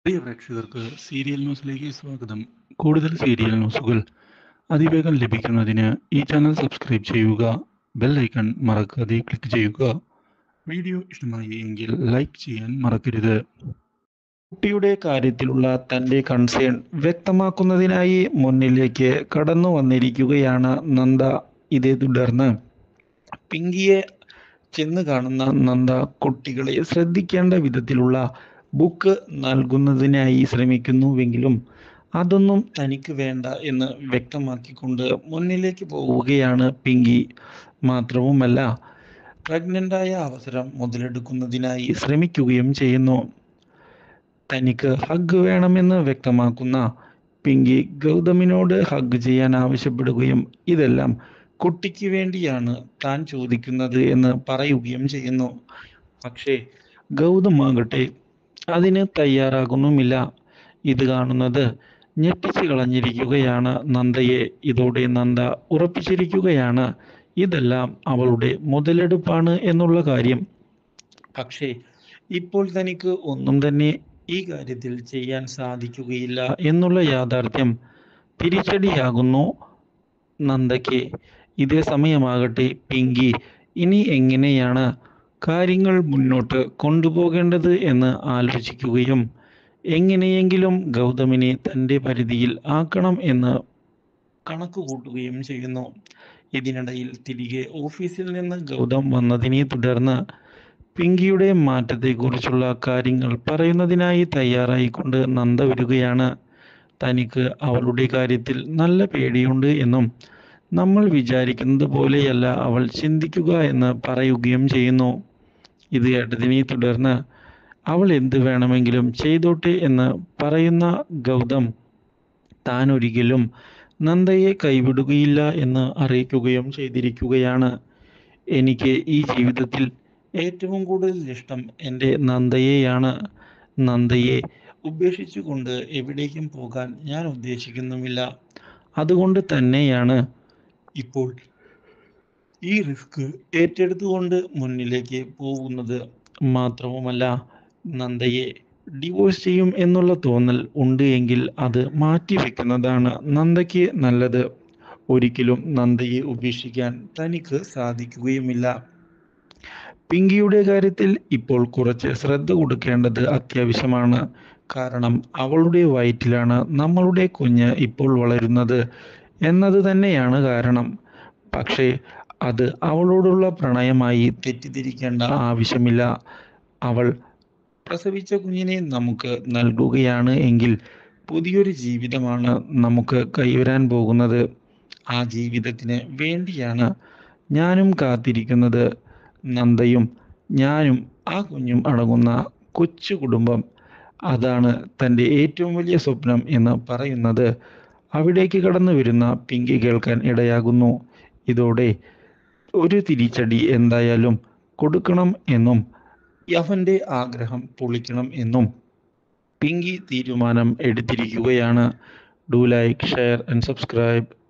പ്രിയ പ്രേക്ഷകർക്ക് സീരിയൽ ന്യൂസിലേക്ക് സ്വാഗതം. കൂടുതൽ സീരിയൽ ന്യൂസുകൾ അതിവേഗം ലഭിക്കുന്നതിന് ഈ ചാനൽ സബ്സ്ക്രൈബ് ചെയ്യുക. ബെൽ ഐക്കൺ മറക്കാതെ ക്ലിക്ക് ചെയ്യുക. വീഡിയോ ഇഷ്ടമായി എങ്കിൽ ലൈക്ക് ചെയ്യാൻ മറക്കരുത്. കുട്ടിയുടെ കാര്യത്തിലുള്ള തൻ്റെ കൺസേൺ വ്യക്തമാക്കുന്നതിനായി മുന്നിലേക്ക് കടന്നു വന്നിരിക്കുകയാണ് നന്ദ. ഇതേ തുടർന്ന് പിങ്കിയെ ചെന്ന് കാണുന്ന നന്ദ കുട്ടികളെ ശ്രദ്ധിക്കേണ്ട വിധത്തിലുള്ള ബുക്ക് നൽകുന്നതിനായി ശ്രമിക്കുന്നുവെങ്കിലും അതൊന്നും തനിക്ക് വേണ്ട എന്ന് വ്യക്തമാക്കിക്കൊണ്ട് മുന്നിലേക്ക് പോവുകയാണ് പിങ്കി. മാത്രവുമല്ല, പ്രഗ്നൻ്റായ അവസരം മുതലെടുക്കുന്നതിനായി ശ്രമിക്കുകയും ചെയ്യുന്നു. തനിക്ക് ഹഗ് വേണമെന്ന് വ്യക്തമാക്കുന്ന പിങ്കി ഗൗതമിനോട് ഹഗ് ചെയ്യാൻ ആവശ്യപ്പെടുകയും ഇതെല്ലാം കുട്ടിക്ക് വേണ്ടിയാണ് താൻ ചോദിക്കുന്നത് എന്ന് പറയുകയും ചെയ്യുന്നു. പക്ഷേ ഗൗതമാകട്ടെ അതിന് തയ്യാറാകുന്നുമില്ല. ഇത് കാണുന്നത് ഞെട്ടിച്ച് കളഞ്ഞിരിക്കുകയാണ് നന്ദയെ. ഇതോടെ നന്ദ ഉറപ്പിച്ചിരിക്കുകയാണ് ഇതെല്ലാം അവളുടെ മുതലെടുപ്പാണ് എന്നുള്ള കാര്യം. പക്ഷേ ഇപ്പോൾ തനിക്ക് ഒന്നും തന്നെ ഈ കാര്യത്തിൽ ചെയ്യാൻ സാധിക്കുകയില്ല എന്നുള്ള യാഥാർത്ഥ്യം തിരിച്ചടിയാകുന്നു നന്ദയ്ക്ക്. ഇതേ സമയമാകട്ടെ പിങ്കി ഇനി എങ്ങനെയാണ് കാര്യങ്ങൾ മുന്നോട്ട് കൊണ്ടുപോകേണ്ടത് എന്ന് ആലോചിക്കുകയും എങ്ങനെയെങ്കിലും ഗൗതമിനെ തൻ്റെ പരിധിയിൽ ആക്കണം എന്ന് കണക്ക് കൂട്ടുകയും ചെയ്യുന്നു. ഇതിനിടയിൽ തിരികെ ഓഫീസിൽ നിന്ന് ഗൗതം വന്നതിനെ തുടർന്ന് പിങ്കിയുടെ മാറ്റത്തെക്കുറിച്ചുള്ള കാര്യങ്ങൾ പറയുന്നതിനായി തയ്യാറായിക്കൊണ്ട് നന്ദ വരികയാണ്. തനിക്ക് അവളുടെ കാര്യത്തിൽ നല്ല പേടിയുണ്ട് എന്നും നമ്മൾ വിചാരിക്കുന്നത് പോലെയല്ല അവൾ ചിന്തിക്കുക എന്ന് പറയുകയും ചെയ്യുന്നു. ഇത് കേട്ടതിനെ തുടർന്ന് അവൾ എന്ത് വേണമെങ്കിലും ചെയ്തോട്ടെ എന്ന് പറയുന്ന ഗൗതം താൻ ഒരിക്കലും നന്ദയെ കൈവിടുകയില്ല എന്ന് അറിയിക്കുകയും ചെയ്തിരിക്കുകയാണ്. എനിക്ക് ഈ ജീവിതത്തിൽ ഏറ്റവും കൂടുതൽ ഇഷ്ടം എൻ്റെ നന്ദയെയാണ്. നന്ദയെ ഉപേക്ഷിച്ചുകൊണ്ട് എവിടേക്കും പോകാൻ ഞാൻ ഉദ്ദേശിക്കുന്നുമില്ല. അതുകൊണ്ട് തന്നെയാണ് ഇപ്പോൾ ഈ റിസ്ക് ഏറ്റെടുത്തുകൊണ്ട് മുന്നിലേക്ക് പോകുന്നത്. മാത്രവുമല്ല, നന്ദയെ ഡിവോഴ്സ് ചെയ്യും എന്നുള്ള തോന്നൽ ഉണ്ട് എങ്കിൽ അത് മാറ്റിവെക്കുന്നതാണ് നന്ദയ്ക്ക് നല്ലത്. ഒരിക്കലും നന്ദയെ ഉപേക്ഷിക്കാൻ തനിക്ക് സാധിക്കുകയുമില്ല. പിങ്കിയുടെ കാര്യത്തിൽ ഇപ്പോൾ കുറച്ച് ശ്രദ്ധ കൊടുക്കേണ്ടത് അത്യാവശ്യമാണ്. കാരണം അവളുടെ വയറ്റിലാണ് നമ്മളുടെ കുഞ്ഞ് ഇപ്പോൾ വളരുന്നത് എന്നത് തന്നെയാണ് കാരണം. പക്ഷേ അത് അവളോടുള്ള പ്രണയമായി തെറ്റിദ്ധരിക്കേണ്ട ആവശ്യമില്ല. അവൾ പ്രസവിച്ച കുഞ്ഞിനെ നമുക്ക് നൽകുകയാണ് എങ്കിൽ പുതിയൊരു ജീവിതമാണ് നമുക്ക് കൈവരാൻ പോകുന്നത്. ആ ജീവിതത്തിന് വേണ്ടിയാണ് ഞാനും കാത്തിരിക്കുന്നത്. നന്ദയും ഞാനും ആ കുഞ്ഞും അടങ്ങുന്ന കൊച്ചു കുടുംബം, അതാണ് തൻ്റെ ഏറ്റവും വലിയ സ്വപ്നം എന്ന് പറയുന്നത് അവിടേക്ക് കടന്നു വരുന്ന പിങ്കി കേൾക്കാൻ ഇടയാകുന്നു. ഇതോടെ ഒരു തിരിച്ചടി എന്തായാലും കൊടുക്കണം എന്നും അവൻ്റെ ആഗ്രഹം പൊളിക്കണം എന്നും പിങ്കി തീരുമാനം എടുത്തിരിക്കുകയാണ്. Do like, share and subscribe.